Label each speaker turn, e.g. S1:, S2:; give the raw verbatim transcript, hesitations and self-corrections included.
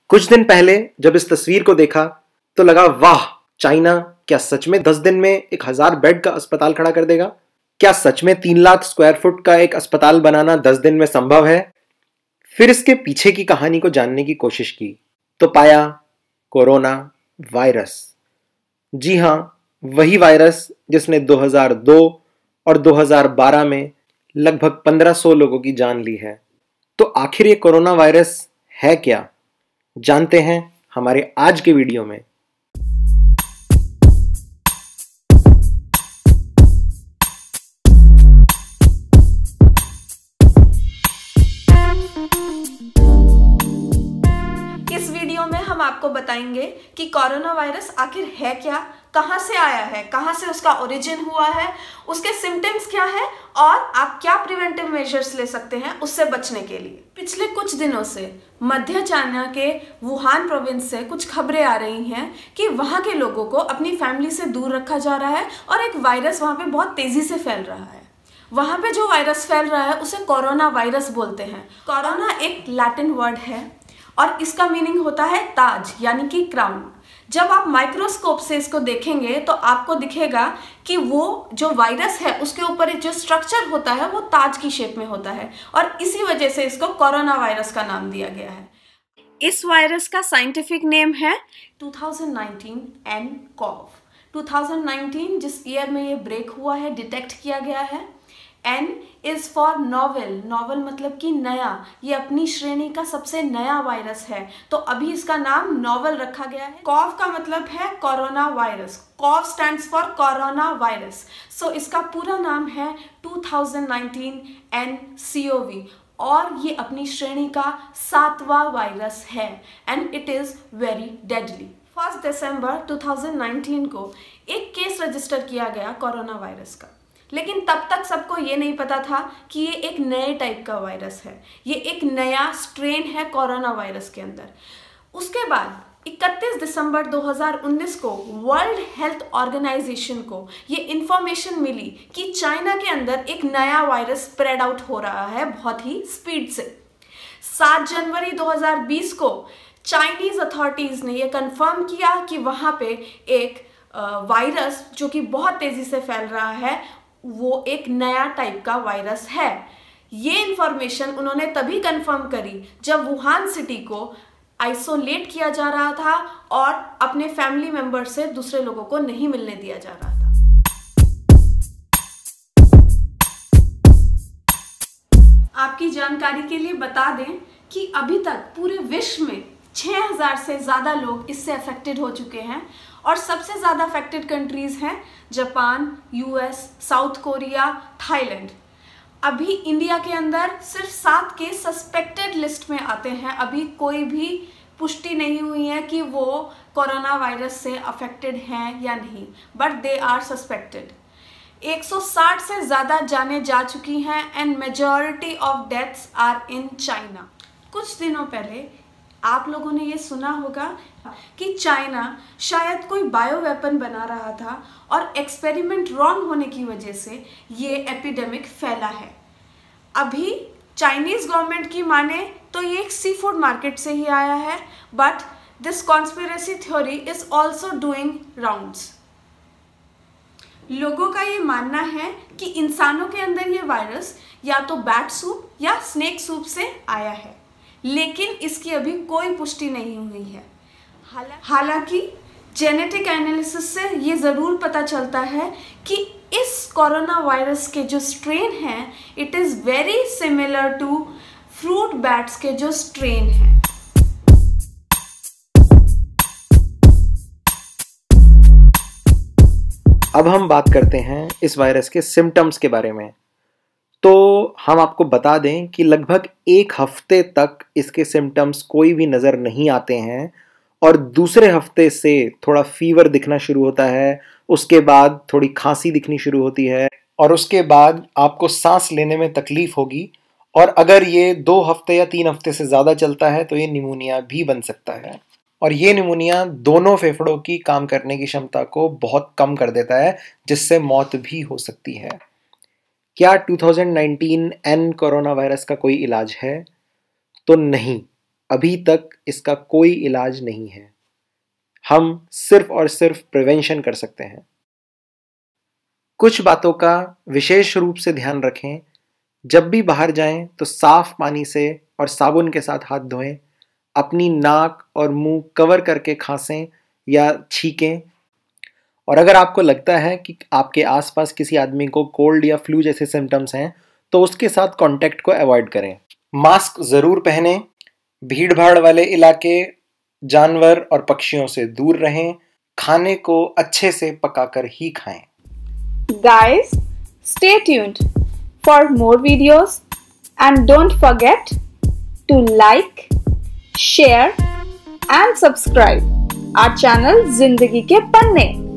S1: कुछ दिन पहले जब इस तस्वीर को देखा तो लगा वाह, चाइना क्या सच में दस दिन में एक हजार बेड का अस्पताल खड़ा कर देगा? क्या सच में तीन लाख स्क्वायर फुट का एक अस्पताल बनाना दस दिन में संभव है? फिर इसके पीछे की कहानी को जानने की कोशिश की तो पाया कोरोना वायरस। जी हां, वही वायरस जिसने दो हज़ार दो और दो हज़ार बारह में लगभग पंद्रह सौ लोगों की जान ली है। तो आखिर ये कोरोना वायरस है क्या, जानते हैं हमारे आज के वीडियो में।
S2: इस वीडियो में हम आपको बताएंगे कि कोरोना वायरस आखिर है क्या, कहां से आया है, कहां से उसका ओरिजिन हुआ है, उसके सिम्टम्स क्या है और आप क्या प्रिवेंटिव मेजर्स ले सकते हैं उससे बचने के लिए। पिछले कुछ दिनों से मध्य चाइना के वुहान प्रोविंस से कुछ खबरें आ रही हैं कि वहां के लोगों को अपनी फैमिली से दूर रखा जा रहा है और एक वायरस वहां पे बहुत तेजी से फैल रहा है। वहां पे जो वायरस फैल रहा है उसे कोरोना वायरस बोलते हैं। कोरोना एक लैटिन वर्ड है और इसका मीनिंग होता है ताज, यानी कि क्राउन। जब आप माइक्रोस्कोप से इसको देखेंगे तो आपको दिखेगा कि वो जो वायरस है उसके ऊपर जो स्ट्रक्चर होता है वो ताज की शेप में होता है और इसी वजह से इसको कोरोना वायरस का नाम दिया गया है। इस वायरस का साइंटिफिक नेम है दो हज़ार उन्नीस एन कॉव। दो हज़ार उन्नीस जिस ईयर में ये ब्रेक हुआ है, डिटेक्ट किया गया है। N is for novel. Novel मतलब कि नया, ये अपनी श्रेणी का सबसे नया वायरस है तो अभी इसका नाम नॉवेल रखा गया है। कॉव का मतलब है corona virus. CoV stands for corona virus. So इसका पूरा नाम है दो हज़ार उन्नीस एन कॉव और ये अपनी श्रेणी का सातवां वायरस है and it is very deadly. First दिसंबर दो हज़ार उन्नीस को एक केस रजिस्टर किया गया कोरोना वायरस का, लेकिन तब तक सबको ये नहीं पता था कि ये एक नए टाइप का वायरस है, ये एक नया स्ट्रेन है कोरोना वायरस के अंदर। उसके बाद इकतीस दिसंबर दो हज़ार उन्नीस को वर्ल्ड हेल्थ ऑर्गेनाइजेशन को ये इंफॉर्मेशन मिली कि चाइना के अंदर एक नया वायरस स्प्रेड आउट हो रहा है बहुत ही स्पीड से। सात जनवरी दो हज़ार बीस को चाइनीज अथॉरिटीज ने ये कंफर्म किया कि वहाँ पे एक वायरस जो कि बहुत तेजी से फैल रहा है वो एक नया टाइप का वायरस है। ये इंफॉर्मेशन उन्होंने तभी कंफर्म करी जब वुहान सिटी को आइसोलेट किया जा रहा था और अपने फैमिली मेंबर से दूसरे लोगों को नहीं मिलने दिया जा रहा था। आपकी जानकारी के लिए बता दें कि अभी तक पूरे विश्व में छह हज़ार से ज़्यादा लोग इससे अफेक्टेड हो चुके हैं और सबसे ज़्यादा अफेक्टेड कंट्रीज़ हैं Japan, US, South Korea, Thailand. अभी इंडिया के अंदर सिर्फ सात केस सस्पेक्टेड लिस्ट में आते हैं। अभी कोई भी पुष्टि नहीं हुई है कि वो कोरोना वायरस से अफेक्टेड हैं या नहीं, बट दे आर सस्पेक्टेड। एक सौ साठ से ज़्यादा जानें जा चुकी हैं and majority of deaths are in China. कुछ दिनों पहले आप लोगों ने ये सुना होगा कि चाइना शायद कोई बायो वेपन बना रहा था और एक्सपेरिमेंट रॉन्ग होने की वजह से ये एपिडेमिक फैला है। अभी चाइनीज गवर्नमेंट की माने तो ये एक सी फूड मार्केट से ही आया है, but this conspiracy theory is also doing rounds. लोगों का ये मानना है कि इंसानों के अंदर ये वायरस या तो बैट सूप या स्नेक सूप से आया है, लेकिन इसकी अभी कोई पुष्टि नहीं हुई है। हालांकि जेनेटिक एनालिसिस से ये ज़रूर पता चलता है कि इस कोरोना वायरस के जो स्ट्रेन हैं it is very similar to fruit bats के जो स्ट्रेन हैं।
S1: अब हम बात करते हैं इस वायरस के सिम्टम्स के बारे में। तो हम आपको बता दें कि लगभग एक हफ्ते तक इसके सिम्टम्स कोई भी नज़र नहीं आते हैं और दूसरे हफ्ते से थोड़ा फीवर दिखना शुरू होता है, उसके बाद थोड़ी खांसी दिखनी शुरू होती है और उसके बाद आपको सांस लेने में तकलीफ होगी और अगर ये दो हफ्ते या तीन हफ्ते से ज़्यादा चलता है तो ये निमोनिया भी बन सकता है और ये निमोनिया दोनों फेफड़ों की काम करने की क्षमता को बहुत कम कर देता है जिससे मौत भी हो सकती है। क्या दो हज़ार उन्नीस एन कोरोना वायरस का कोई इलाज है? तो नहीं, अभी तक इसका कोई इलाज नहीं है। हम सिर्फ और सिर्फ प्रिवेंशन कर सकते हैं। कुछ बातों का विशेष रूप से ध्यान रखें। जब भी बाहर जाएं तो साफ पानी से और साबुन के साथ हाथ धोएं। अपनी नाक और मुंह कवर करके खांसें या छींकें। और अगर आपको लगता है कि आपके आसपास किसी आदमी को कोल्ड या फ्लू जैसे सिम्टम्स हैं तो उसके साथ कांटेक्ट को अवॉइड करें। मास्क ज़रूर पहनें। भीड़ भाड़ वाले इलाके, जानवर और पक्षियों से दूर रहें। खाने को अच्छे से पकाकर ही खाएं।
S3: Guys, stay tuned for more videos and don't forget to like, share and subscribe our channel Zindagi के पन्ने।